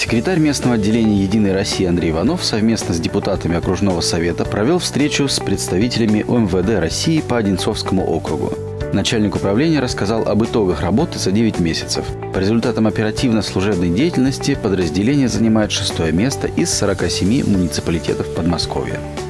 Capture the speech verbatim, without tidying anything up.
Секретарь местного отделения «Единой России» Андрей Иванов совместно с депутатами окружного совета провел встречу с представителями О Эм Вэ Дэ России по Одинцовскому округу. Начальник управления рассказал об итогах работы за девять месяцев. По результатам оперативно-служебной деятельности подразделение занимает шестое место из сорока семи муниципалитетов Подмосковья.